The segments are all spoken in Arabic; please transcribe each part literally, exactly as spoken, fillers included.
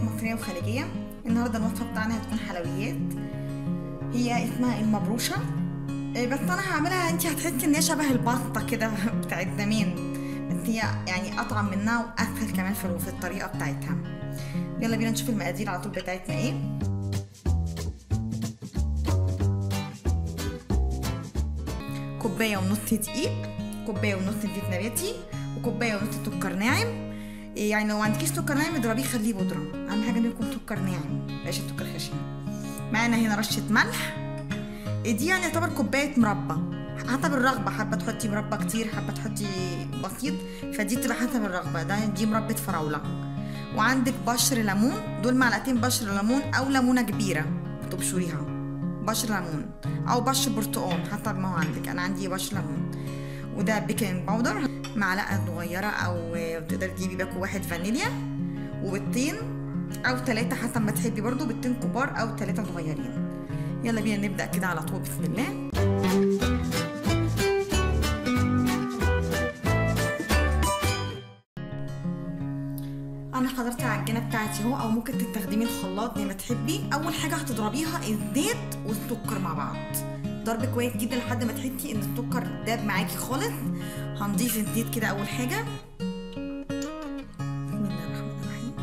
مصرية وخليجية. النهاردة الوصفة بتاعنا هتكون حلويات، هي اسمها المبروشة، بس انا هعملها انتي هتحسي ان هي شبه الباستا كده بتاعت زمان، بس هي يعني اطعم منها واسهل كمان في الطريقة بتاعتها. يلا بينا نشوف المقادير على طول بتاعتنا ايه. كوباية ونص دقيق، كوباية ونص زيت نباتي، وكوباية ونص سكر ناعم. يعني لو معندكيش سكر ناعم اضربيه خليه بودرة، اهم حاجة انه يكون سكر ناعم مبقاش السكر خشن. معانا هنا رشة ملح، دي يعني يعتبر كوباية مربى حسب الرغبة، حابة تحطي مربى كتير حابة تحطي بسيط، فدي تبقى حسب الرغبة. ده دي مربى فراولة. وعندك بشر ليمون، دول معلقتين بشر ليمون او ليمونة كبيرة تبشريها، بشر ليمون او بشر برتقال حسب ما هو عندك، انا عندي بشر ليمون. وده بيكنج باودر معلقة صغيرة او تقدر تجيبي باكو واحد فانيليا، وبيضتين او ثلاثة حسب ما تحبي، برضو بيضتين كبار او ثلاثة صغيرين. يلا بينا نبدأ كده على طول بسم الله. انا حضرت العجينه بتاعتي اهو، او ممكن تستخدمي الخلاط زي ما تحبي. اول حاجه هتضربيها الزيت والسكر مع بعض، ضرب كويس جدا لحد ما تحسي ان السكر داب معاكي خالص. هنضيف الزيت كده اول حاجه، بسم الله الرحمن الرحيم.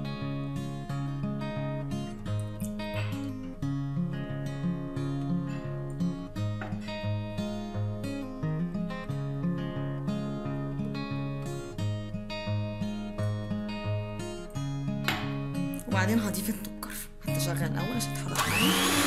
وبعدين هضيف السكر، هتشغل الاول عشان تحرك معايا.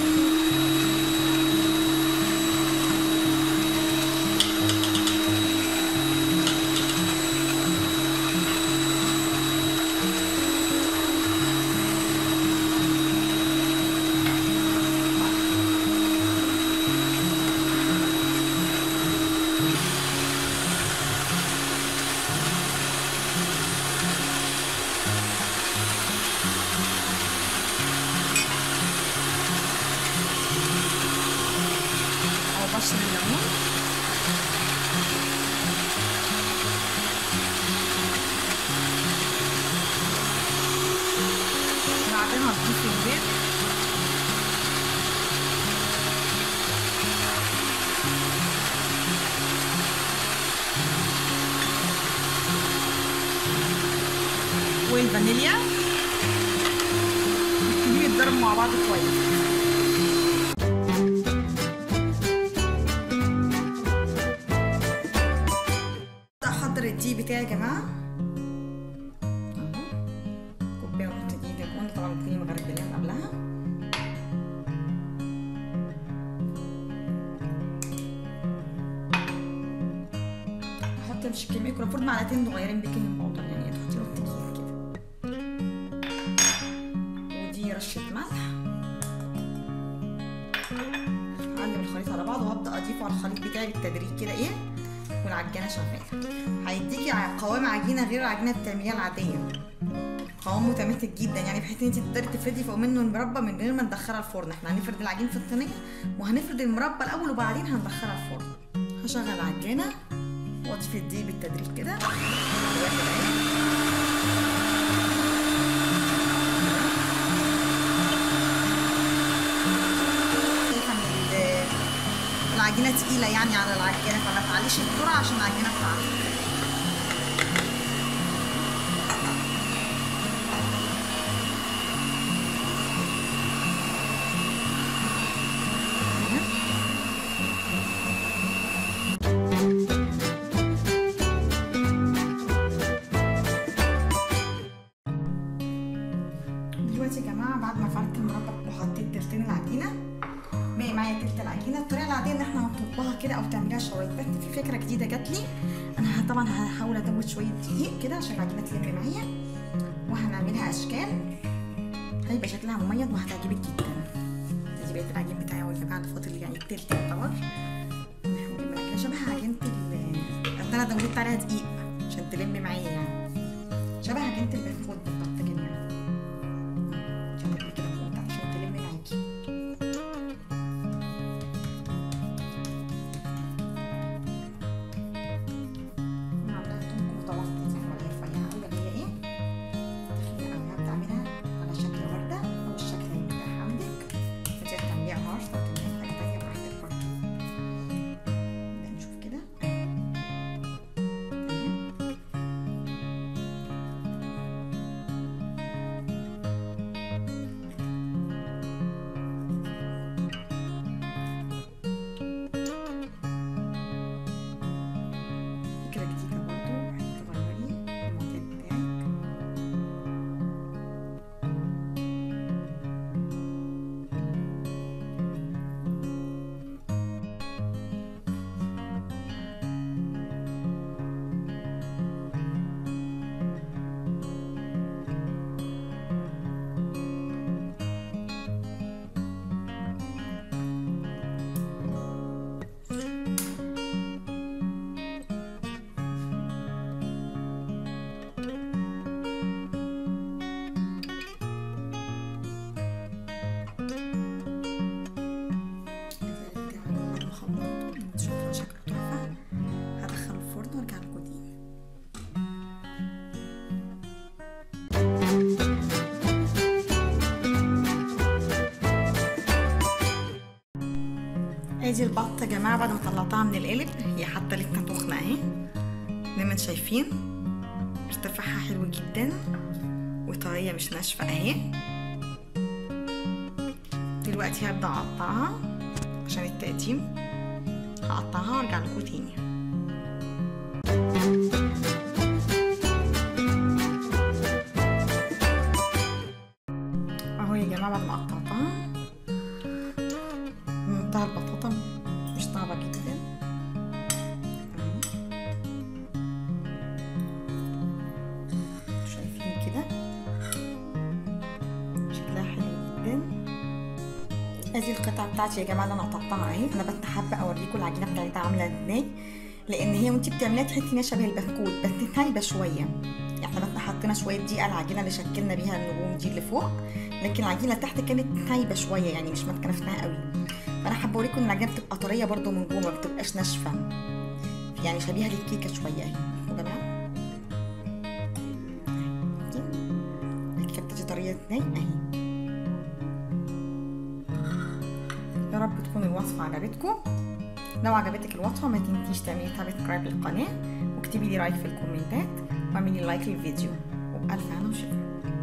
بشر الليمون، بعدين هضيف البيض، والفانيليا، نسيبهم يتضربوا مع بعض كويس. الدقيق بتاعي يا جماعه اهو، كوبايه ونص دقيق ليمون، طبعا بتكوني مغربلاه قبلها. احط مش كميه، المفروض معلقتين صغيرين بيكنج باودر، يعني تحطي نص كيس كده. ودي رشه ملح. هقلب الخليط على بعض وهبدا اضيفه على الخليط بتاعي بالتدريج كده ايه، والعجينه شغاله. هيديكي قوام عجينه غير العجينه بتعمليها العاديه، قوام متماسك جدا، يعني بحيث ان انت تقدري تفردي فوق منه المربى من غير ما ندخلها الفرن. احنا هنفرد العجين في الصينيه وهنفرد المربى الاول وبعدين هندخلها الفرن. هشغل العجينه واضيف الدقيق بالتدريج كده. العجينه تقيله يعني على العجينه، فما تعليش بسرعه عشان العجينه بتاعتك. دلوقتي يا جماعه بعد ما فردت المربى وحطيت تلتين العجينه، باقي معايا تلت العجينه. الطريقه العاديه ان احنا هنطبقها كده او تعمليها شرايط، بس في فكره جديده جات لي انا طبعا هحاول ازود شويه دقيق كده عشان العجينه تلم معايا، وهنعملها اشكال هيبقى شكلها مميز وهتعجبك جدا. دي بقيه العجين بتاعي اهو يا جماعه، الفاضل يعني التلت يعتبر. نحاول نعملها كده شبه عجينه ال انا زودت عليها دقيق عشان تلم معايا، يعني شبه عجينه البسكوت بالظبط كده، يعني عشان كده عشان تلم معاكي. ادي البطه يا جماعه بعد ما طلعتها من القالب، هي حتى لسه تخنه اهي زي ما انتم شايفين، ارتفاعها حلو جدا وطريه مش ناشفه اهي. دلوقتي هبدا اقطعها عشان التقديم، هقطعها وارجع لكم تاني. اهو يا جماعه بعد ما قطعتها منتهى البساطه، مش صعبه جدا. شايفين كده شكلها حلو جدا. ادي القطعه بتاعتي يا جماعه اللي انا قطعتها اهي. انا بس حابه اوريكم العجينه بتاعتها عامله ازاي، لان هي وانتي بتعمليها تحسي انها شبه البسكوت بس سايبه شويه. احنا بس حطينا شويه دقيق على العجينه اللي شكلنا بيها النجوم دي اللي فوق، لكن العجينه تحت كانت سايبه شويه يعني مش متكنفناها قوي. فانا حابه اوريكم ان العجينه بتبقى طريه برده من جوه، ما بتبقاش ناشفه، يعني شبيهه للكيكه شويه اهي يا جماعه. الكيكه بتاعتي طريه ازاي اهي. يا رب تكون الوصفه عجبتكم. لو عجبتك الوصفه ما تنسيش تعملي سبسكرايب للقناه واكتبي لي رايك في الكومنتات واعملي لايك للفيديو، وبألف هنا وشفا.